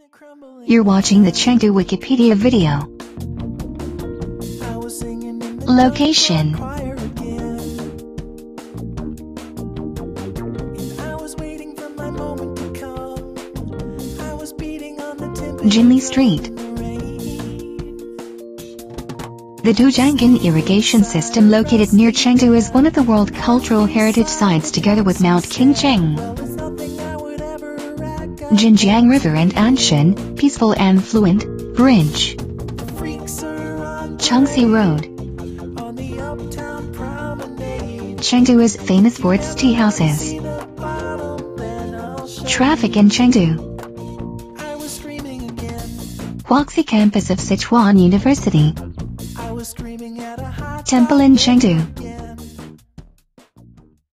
You're watching the Chengdu Wikipedia video. Location: Jinli Street. The Dujiangyan Irrigation System located near Chengdu is one of the World Cultural Heritage Sites together with Mount Qingcheng, Jinjiang River and Anshun, peaceful and fluent, bridge, Chunxi Road. Chengdu is famous for its tea houses. Traffic in Chengdu: Huaxi campus of Sichuan University, Temple in Chengdu.